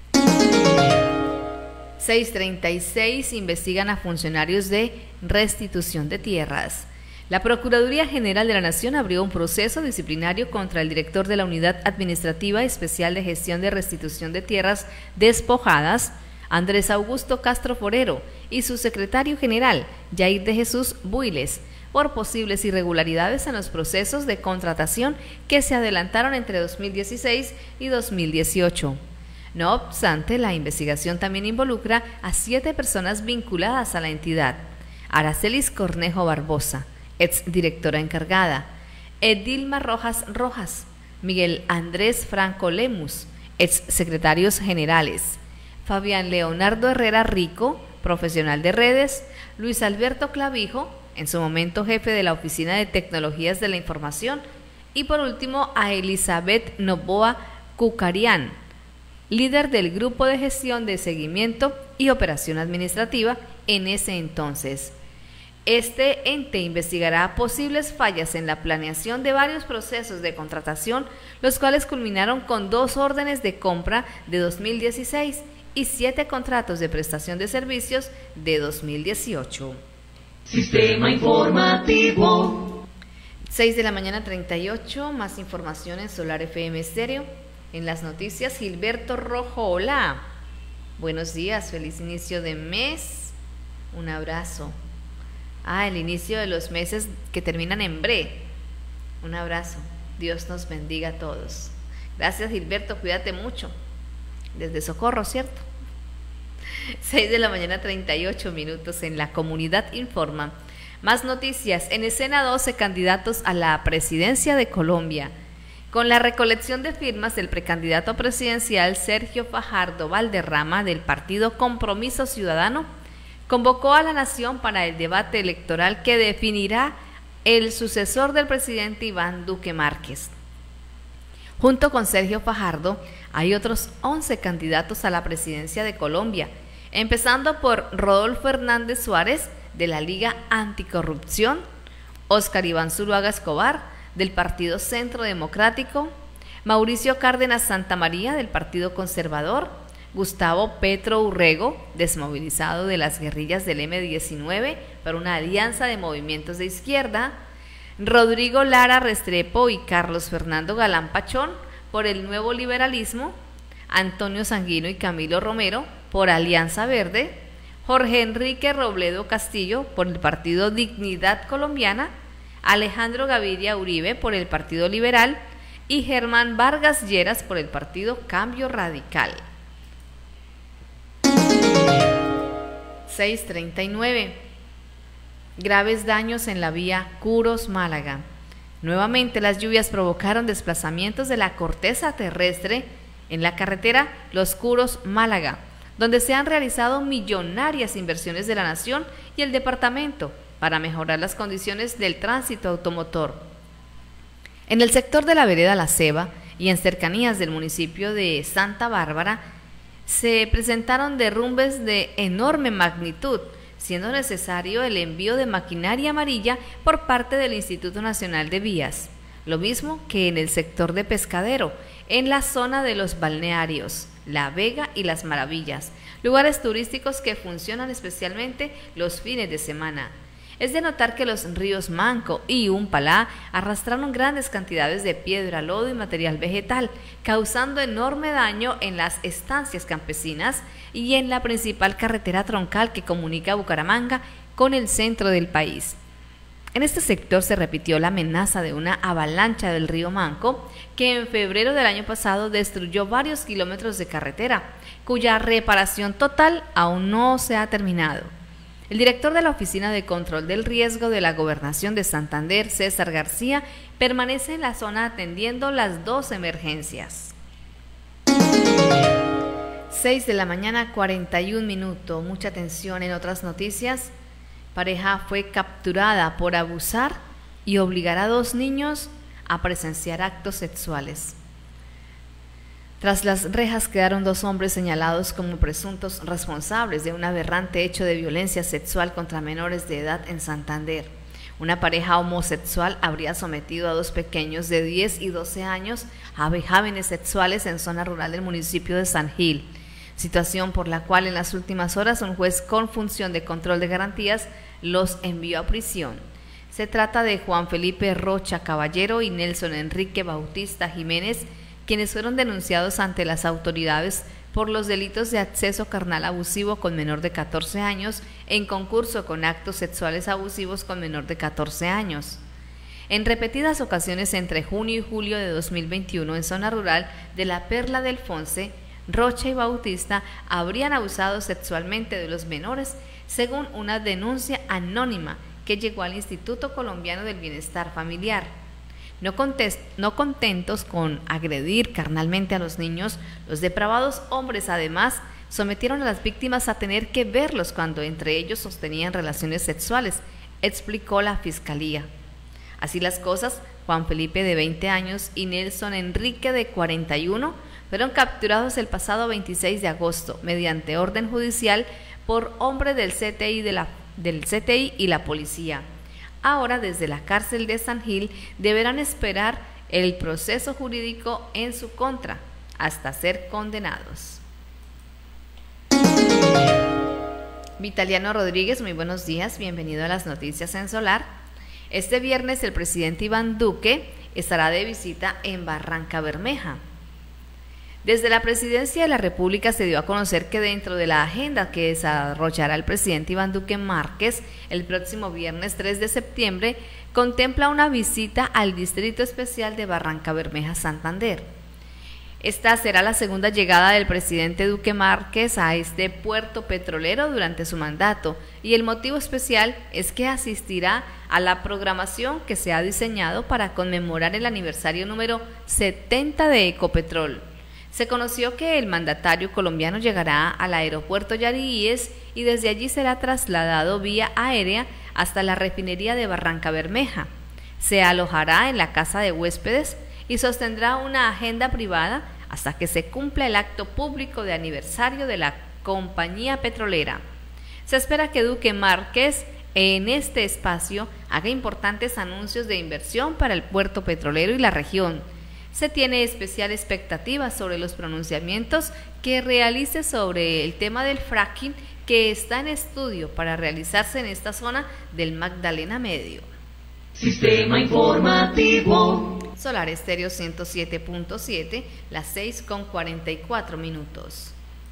6:36, investigan a funcionarios de restitución de tierras. La Procuraduría General de la Nación abrió un proceso disciplinario contra el director de la Unidad Administrativa Especial de Gestión de Restitución de Tierras Despojadas, Andrés Augusto Castro Forero, y su secretario general, Yair de Jesús Builes, por posibles irregularidades en los procesos de contratación que se adelantaron entre 2016 y 2018. No obstante, la investigación también involucra a 7 personas vinculadas a la entidad: Aracelis Cornejo Barbosa, exdirectora encargada; Edilma Rojas Rojas, Miguel Andrés Franco Lemus, exsecretarios generales; Fabián Leonardo Herrera Rico, profesional de redes; Luis Alberto Clavijo, en su momento jefe de la Oficina de Tecnologías de la Información; y por último a Elizabeth Novoa Cucarián, líder del Grupo de Gestión de Seguimiento y Operación Administrativa en ese entonces. Este ente investigará posibles fallas en la planeación de varios procesos de contratación, los cuales culminaron con 2 órdenes de compra de 2016 y 7 contratos de prestación de servicios de 2018. Sistema informativo. 6:38, más información en Solar FM Estéreo. En las noticias, Gilberto Rojo, hola. Buenos días, feliz inicio de mes. Un abrazo. El inicio de los meses que terminan en bre. Un abrazo. Dios nos bendiga a todos. Gracias, Gilberto, cuídate mucho. Desde Socorro, ¿cierto? 6:38 en La Comunidad Informa. Más noticias. En escena 12 candidatos a la presidencia de Colombia. Con la recolección de firmas del precandidato presidencial Sergio Fajardo Valderrama del partido Compromiso Ciudadano, convocó a la nación para el debate electoral que definirá el sucesor del presidente Iván Duque Márquez. Junto con Sergio Fajardo, hay otros 11 candidatos a la presidencia de Colombia, empezando por Rodolfo Hernández Suárez, de la Liga Anticorrupción; Óscar Iván Zuluaga Escobar, del Partido Centro Democrático; Mauricio Cárdenas Santamaría, del Partido Conservador; Gustavo Petro Urrego, desmovilizado de las guerrillas del M-19 por una alianza de movimientos de izquierda; Rodrigo Lara Restrepo y Carlos Fernando Galán Pachón, por el Nuevo Liberalismo; Antonio Sanguino y Camilo Romero, por Alianza Verde; Jorge Enrique Robledo Castillo, por el Partido Dignidad Colombiana; Alejandro Gaviria Uribe, por el Partido Liberal; y Germán Vargas Lleras, por el Partido Cambio Radical. 6:39. Graves daños en la vía Curos-Málaga. Nuevamente las lluvias provocaron desplazamientos de la corteza terrestre en la carretera Los Curos-Málaga, donde se han realizado millonarias inversiones de la nación y el departamento para mejorar las condiciones del tránsito automotor. En el sector de la vereda La Ceba y en cercanías del municipio de Santa Bárbara se presentaron derrumbes de enorme magnitud, siendo necesario el envío de maquinaria amarilla por parte del Instituto Nacional de Vías. Lo mismo que en el sector de Pescadero, en la zona de los balnearios La Vega y Las Maravillas, lugares turísticos que funcionan especialmente los fines de semana. Es de notar que los ríos Manco y Umpalá arrastraron grandes cantidades de piedra, lodo y material vegetal, causando enorme daño en las estancias campesinas y en la principal carretera troncal que comunica Bucaramanga con el centro del país. En este sector se repitió la amenaza de una avalancha del río Manco, que en febrero del año pasado destruyó varios kilómetros de carretera, cuya reparación total aún no se ha terminado. El director de la Oficina de Control del Riesgo de la Gobernación de Santander, César García, permanece en la zona atendiendo las 2 emergencias. 6 de la mañana, 41 minutos. Mucha atención en otras noticias. Pareja fue capturada por abusar y obligar a 2 niños a presenciar actos sexuales. Tras las rejas quedaron 2 hombres señalados como presuntos responsables de un aberrante hecho de violencia sexual contra menores de edad en Santander. Una pareja homosexual habría sometido a 2 pequeños de 10 y 12 años a vejámenes sexuales en zona rural del municipio de San Gil, situación por la cual en las últimas horas un juez con función de control de garantías los envió a prisión. Se trata de Juan Felipe Rocha Caballero y Nelson Enrique Bautista Jiménez, quienes fueron denunciados ante las autoridades por los delitos de acceso carnal abusivo con menor de 14 años en concurso con actos sexuales abusivos con menor de 14 años. En repetidas ocasiones entre junio y julio de 2021 en zona rural de la Perla del Fonce, Rocha y Bautista habrían abusado sexualmente de los menores, según una denuncia anónima que llegó al Instituto Colombiano del Bienestar Familiar. No contentos con agredir carnalmente a los niños, los depravados hombres además sometieron a las víctimas a tener que verlos cuando entre ellos sostenían relaciones sexuales, explicó la Fiscalía. Así las cosas, Juan Felipe de 20 años y Nelson Enrique de 41 fueron capturados el pasado 26 de agosto mediante orden judicial por hombres del CTI y la policía. Ahora desde la cárcel de San Gil deberán esperar el proceso jurídico en su contra hasta ser condenados. Vitaliano Rodríguez, muy buenos días, bienvenido a las noticias en Solar. Este viernes el presidente Iván Duque estará de visita en Barrancabermeja. Desde la Presidencia de la República se dio a conocer que dentro de la agenda que desarrollará el presidente Iván Duque Márquez el próximo viernes 3 de septiembre, contempla una visita al Distrito Especial de Barrancabermeja, Santander. Esta será la segunda llegada del presidente Duque Márquez a este puerto petrolero durante su mandato, y el motivo especial es que asistirá a la programación que se ha diseñado para conmemorar el aniversario número 70 de Ecopetrol. Se conoció que el mandatario colombiano llegará al aeropuerto Yariíes y desde allí será trasladado vía aérea hasta la refinería de Barrancabermeja. Se alojará en la casa de huéspedes y sostendrá una agenda privada hasta que se cumpla el acto público de aniversario de la compañía petrolera. Se espera que Duque Márquez en este espacio haga importantes anuncios de inversión para el puerto petrolero y la región. Se tiene especial expectativa sobre los pronunciamientos que realice sobre el tema del fracking que está en estudio para realizarse en esta zona del Magdalena Medio. Sistema informativo. Solar Estéreo 107.7, las 6:44 minutos.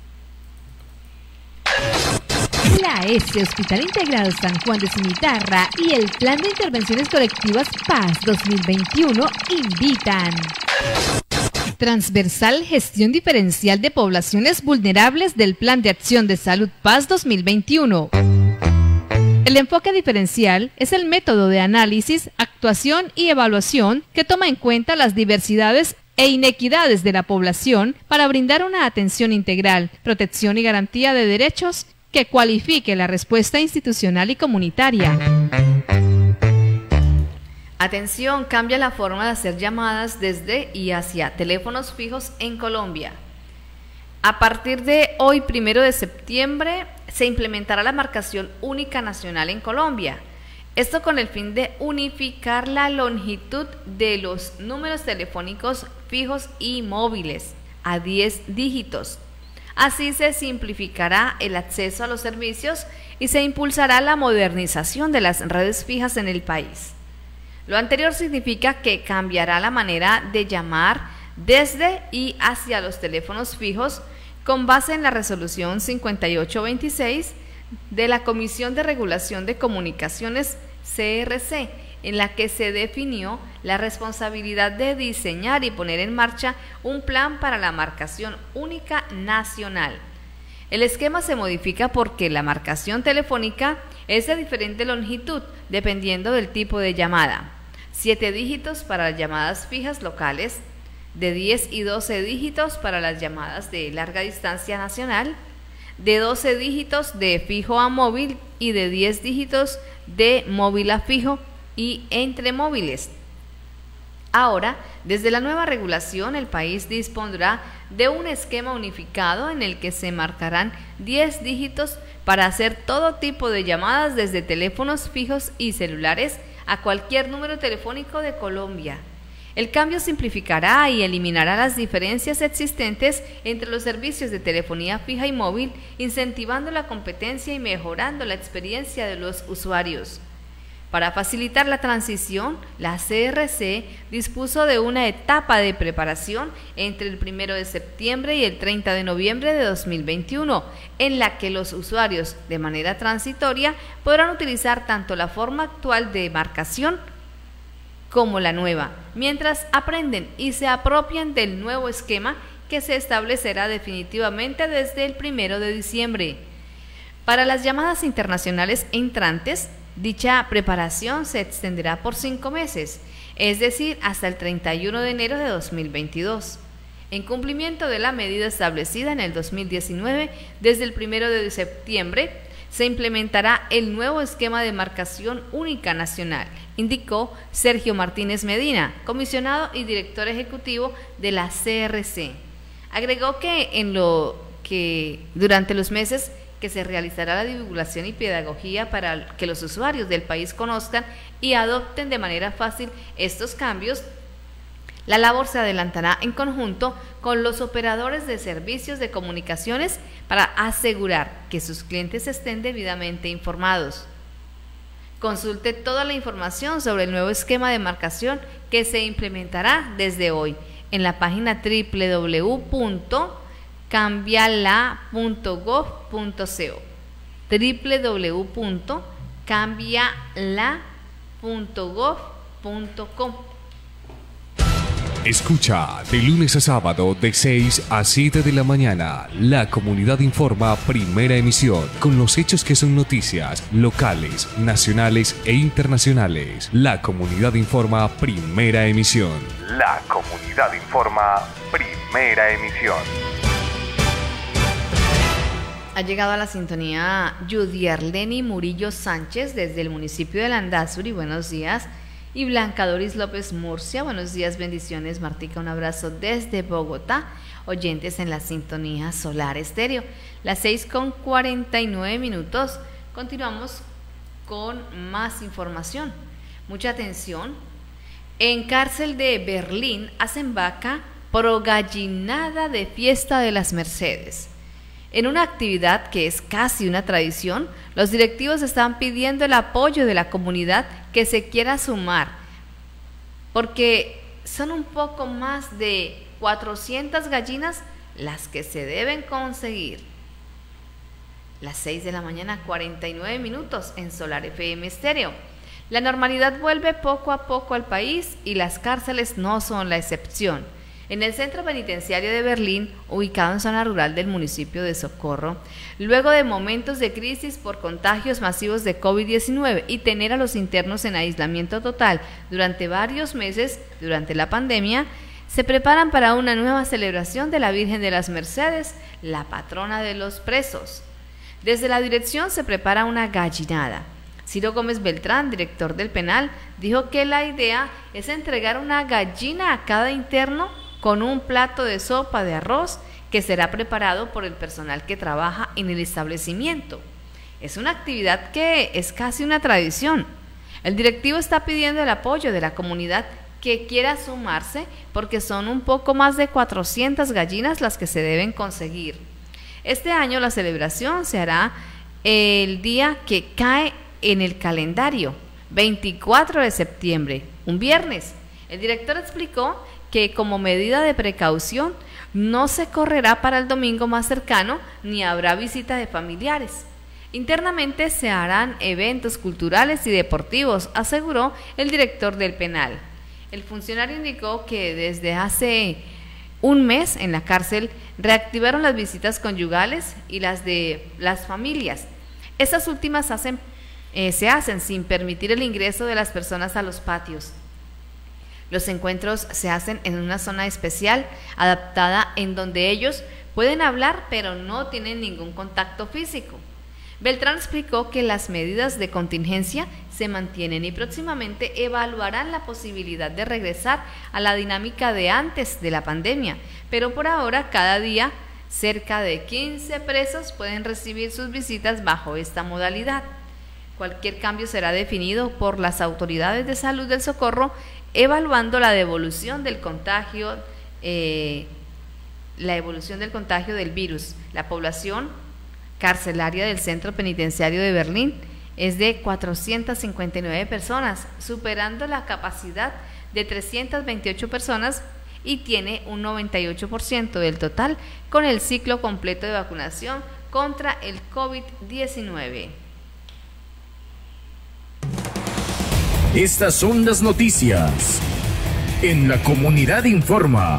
La S Hospital Integrado San Juan de Cimitarra y el Plan de Intervenciones Colectivas Paz 2021 invitan. Transversal Gestión Diferencial de Poblaciones Vulnerables del Plan de Acción de Salud Paz 2021. El enfoque diferencial es el método de análisis, actuación y evaluación que toma en cuenta las diversidades e inequidades de la población para brindar una atención integral, protección y garantía de derechos que cualifique la respuesta institucional y comunitaria. Atención, cambia la forma de hacer llamadas desde y hacia teléfonos fijos en Colombia. A partir de hoy, 1 de septiembre, se implementará la marcación única nacional en Colombia. Esto con el fin de unificar la longitud de los números telefónicos fijos y móviles a 10 dígitos. Así se simplificará el acceso a los servicios y se impulsará la modernización de las redes fijas en el país. Lo anterior significa que cambiará la manera de llamar desde y hacia los teléfonos fijos con base en la resolución 5826 de la Comisión de Regulación de Comunicaciones CRC, en la que se definió la responsabilidad de diseñar y poner en marcha un plan para la marcación única nacional. El esquema se modifica porque la marcación telefónica es de diferente longitud dependiendo del tipo de llamada. 7 dígitos para las llamadas fijas locales, de 10 y 12 dígitos para las llamadas de larga distancia nacional, de 12 dígitos de fijo a móvil y de 10 dígitos de móvil a fijo y entre móviles. Ahora, desde la nueva regulación, el país dispondrá de un esquema unificado en el que se marcarán 10 dígitos para hacer todo tipo de llamadas desde teléfonos fijos y celulares a cualquier número telefónico de Colombia. El cambio simplificará y eliminará las diferencias existentes entre los servicios de telefonía fija y móvil, incentivando la competencia y mejorando la experiencia de los usuarios. Para facilitar la transición, la CRC dispuso de una etapa de preparación entre el 1 de septiembre y el 30 de noviembre de 2021, en la que los usuarios, de manera transitoria, podrán utilizar tanto la forma actual de marcación como la nueva, mientras aprenden y se apropian del nuevo esquema que se establecerá definitivamente desde el 1 de diciembre. Para las llamadas internacionales entrantes, dicha preparación se extenderá por 5 meses, es decir, hasta el 31 de enero de 2022. En cumplimiento de la medida establecida en el 2019, desde el 1 de septiembre, se implementará el nuevo esquema de marcación única nacional, indicó Sergio Martínez Medina, comisionado y director ejecutivo de la CRC. Agregó que durante los meses que se realizará la divulgación y pedagogía para que los usuarios del país conozcan y adopten de manera fácil estos cambios, la labor se adelantará en conjunto con los operadores de servicios de comunicaciones para asegurar que sus clientes estén debidamente informados. Consulte toda la información sobre el nuevo esquema de marcación que se implementará desde hoy en la página www.cambiala.gov.co www.cambiala.gov.co. Escucha de lunes a sábado de 6 a 7 de la mañana. La Comunidad Informa, primera emisión, con los hechos que son noticias locales, nacionales e internacionales. La Comunidad Informa, primera emisión. La Comunidad Informa, primera emisión. Ha llegado a la sintonía Yudiarleni Murillo Sánchez desde el municipio de Landazuri. Buenos días. Y Blanca Doris López Murcia, buenos días, bendiciones. Martica, un abrazo desde Bogotá, oyentes en la sintonía Solar Estéreo. Las 6:49. Continuamos con más información. Mucha atención. En cárcel de Berlín hacen vaca pro gallinada de fiesta de las Mercedes. En una actividad que es casi una tradición, los directivos están pidiendo el apoyo de la comunidad que se quiera sumar, porque son un poco más de 400 gallinas las que se deben conseguir. Las 6:49 en Solar FM Estéreo. La normalidad vuelve poco a poco al país y las cárceles no son la excepción. En el centro penitenciario de Berlín, ubicado en zona rural del municipio de Socorro, luego de momentos de crisis por contagios masivos de COVID-19 y tener a los internos en aislamiento total durante varios meses durante la pandemia, se preparan para una nueva celebración de la Virgen de las Mercedes, la patrona de los presos. Desde la dirección se prepara una gallinada. Ciro Gómez Beltrán, director del penal, dijo que la idea es entregar una gallina a cada interno con un plato de sopa de arroz que será preparado por el personal que trabaja en el establecimiento. Es una actividad que es casi una tradición. El directivo está pidiendo el apoyo de la comunidad que quiera sumarse porque son un poco más de 400 gallinas las que se deben conseguir. Este año la celebración se hará el día que cae en el calendario, 24 de septiembre, un viernes. El director explicó que como medida de precaución no se correrá para el domingo más cercano ni habrá visita de familiares. Internamente se harán eventos culturales y deportivos, aseguró el director del penal. El funcionario indicó que desde hace un mes en la cárcel reactivaron las visitas conyugales y las de las familias. Estas últimas se hacen sin permitir el ingreso de las personas a los patios. Los encuentros se hacen en una zona especial adaptada en donde ellos pueden hablar pero no tienen ningún contacto físico. Beltrán explicó que las medidas de contingencia se mantienen y próximamente evaluarán la posibilidad de regresar a la dinámica de antes de la pandemia, pero por ahora cada día cerca de 15 presos pueden recibir sus visitas bajo esta modalidad. Cualquier cambio será definido por las autoridades de salud del Socorro, evaluando la evolución del contagio del virus. La población carcelaria del Centro Penitenciario de Berlín es de 459 personas, superando la capacidad de 328 personas y tiene un 98% del total con el ciclo completo de vacunación contra el COVID-19. Estas son las noticias en La Comunidad Informa.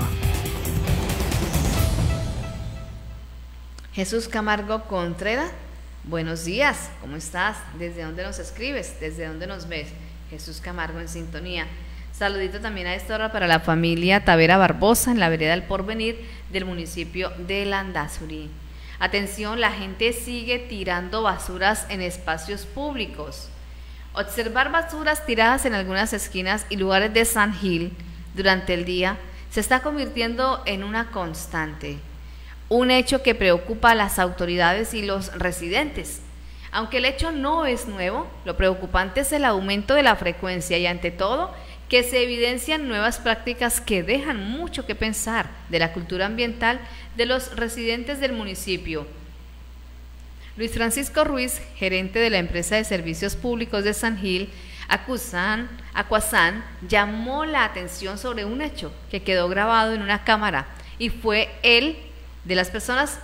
Jesús Camargo Contreras, buenos días, ¿cómo estás? ¿Desde dónde nos escribes? ¿Desde dónde nos ves? Jesús Camargo en sintonía. Saludito también a esta hora para la familia Tavera Barbosa en la vereda del Porvenir del municipio de Landazuri. Atención, la gente sigue tirando basuras en espacios públicos. Observar basuras tiradas en algunas esquinas y lugares de San Gil durante el día se está convirtiendo en una constante. Un hecho que preocupa a las autoridades y los residentes. Aunque el hecho no es nuevo, lo preocupante es el aumento de la frecuencia y ante todo que se evidencian nuevas prácticas que dejan mucho que pensar de la cultura ambiental de los residentes del municipio. Luis Francisco Ruiz, gerente de la empresa de servicios públicos de San Gil, Acuasan, llamó la atención sobre un hecho que quedó grabado en una cámara y fue el de las personas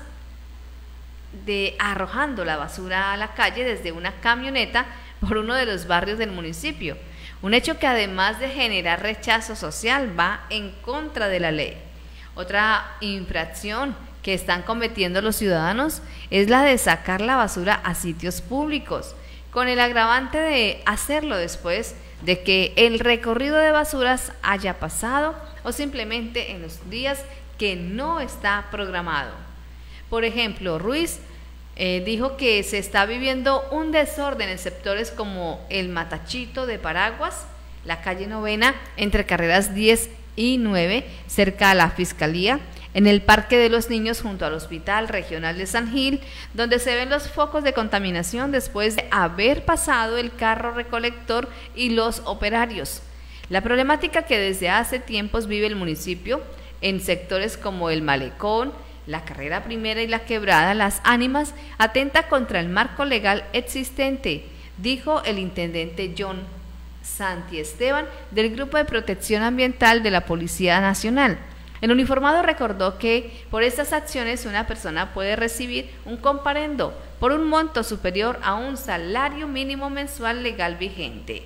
arrojando la basura a la calle desde una camioneta por uno de los barrios del municipio. Un hecho que además de generar rechazo social va en contra de la ley. Otra infracción que están cometiendo los ciudadanos es la de sacar la basura a sitios públicos, con el agravante de hacerlo después de que el recorrido de basuras haya pasado o simplemente en los días que no está programado. Por ejemplo, Ruiz dijo que se está viviendo un desorden en sectores como el Matachito de Paraguas, la calle Novena, entre carreras 10 y 9, cerca a la Fiscalía, en el Parque de los Niños junto al Hospital Regional de San Gil, donde se ven los focos de contaminación después de haber pasado el carro recolector y los operarios. La problemática que desde hace tiempos vive el municipio en sectores como el Malecón, la Carrera Primera y la Quebrada Las Ánimas atenta contra el marco legal existente, dijo el intendente John Santiesteban del Grupo de Protección Ambiental de la Policía Nacional. El uniformado recordó que por estas acciones una persona puede recibir un comparendo por un monto superior a un salario mínimo mensual legal vigente.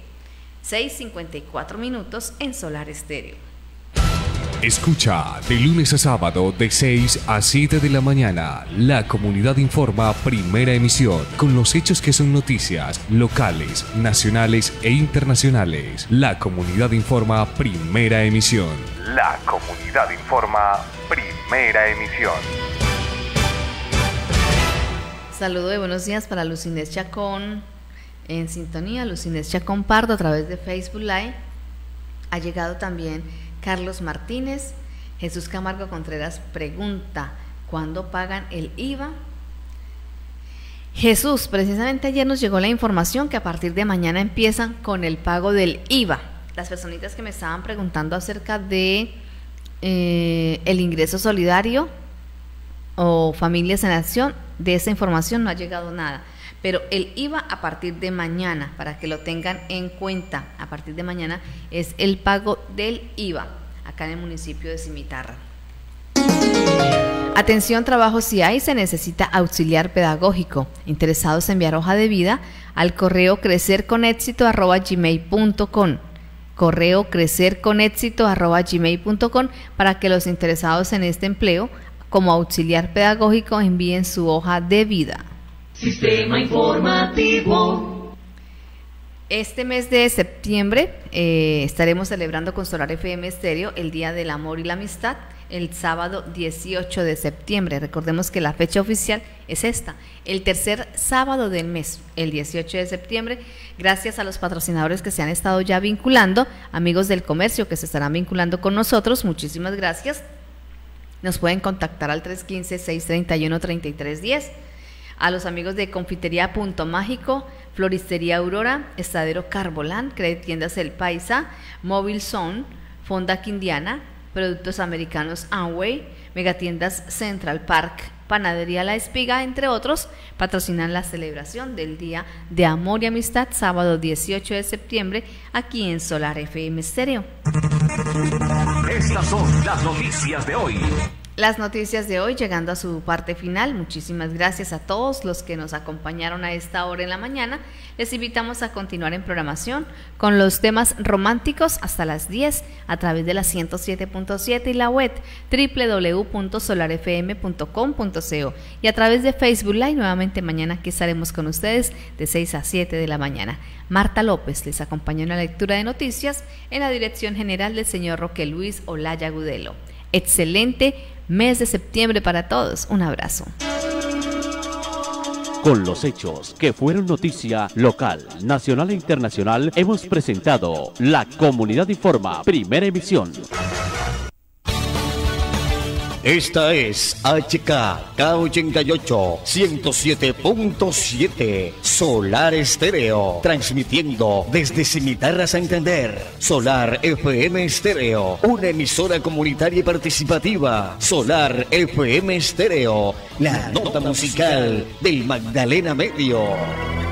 6:54 minutos en Solar Estéreo. Escucha de lunes a sábado de 6 a 7 de la mañana. La Comunidad Informa, primera emisión, con los hechos que son noticias locales, nacionales e internacionales. La Comunidad Informa, primera emisión. La Comunidad Informa, primera emisión. Saludo de buenos días para Lucinés Chacón en sintonía. Lucinés Chacón Pardo a través de Facebook Live. Ha llegado también Carlos Martínez. Jesús Camargo Contreras pregunta: ¿cuándo pagan el IVA? Jesús, precisamente ayer nos llegó la información que a partir de mañana empiezan con el pago del IVA. Las personitas que me estaban preguntando acerca de el ingreso solidario o Familias en Acción, de esa información no ha llegado nada. Pero el IVA a partir de mañana, para que lo tengan en cuenta, a partir de mañana es el pago del IVA acá en el municipio de Cimitarra. Atención, trabajo si hay, se necesita auxiliar pedagógico. Interesados en enviar hoja de vida al correo crecerconexito@gmail.com. Correo crecerconexito@gmail.com para que los interesados en este empleo como auxiliar pedagógico envíen su hoja de vida. Sistema informativo. Este mes de septiembre estaremos celebrando con Solar FM Estéreo el Día del Amor y la Amistad, el sábado 18 de septiembre. Recordemos que la fecha oficial es esta, el tercer sábado del mes, el 18 de septiembre. Gracias a los patrocinadores que se han estado ya vinculando, amigos del comercio que se estarán vinculando con nosotros, muchísimas gracias. Nos pueden contactar al 315-631-3310. A los amigos de Confitería Punto Mágico, Floristería Aurora, Estadero Carbolán, Tiendas El Paisa, Móvil Zone, Fonda Quindiana, Productos Americanos Amway, Megatiendas Central Park, Panadería La Espiga, entre otros, patrocinan la celebración del Día de Amor y Amistad, sábado 18 de septiembre, aquí en Solar FM Estéreo. Estas son las noticias de hoy. Las noticias de hoy llegando a su parte final. Muchísimas gracias a todos los que nos acompañaron a esta hora en la mañana. Les invitamos a continuar en programación con los temas románticos hasta las 10 a través de la 107.7 y la web www.solarfm.com.co y a través de Facebook Live. Nuevamente mañana aquí estaremos con ustedes de 6 a 7 de la mañana. Marta López les acompañó en la lectura de noticias en la dirección general del señor Roque Luis Olaya Gudelo. Excelente mes de septiembre para todos. Un abrazo. Con los hechos que fueron noticia local, nacional e internacional, hemos presentado La Comunidad Informa, primera emisión. Esta es HKK88 107.7 Solar Estéreo, transmitiendo desde Cimitarra Santander. Solar FM Estéreo, una emisora comunitaria y participativa. Solar FM Estéreo, la nota musical del Magdalena Medio.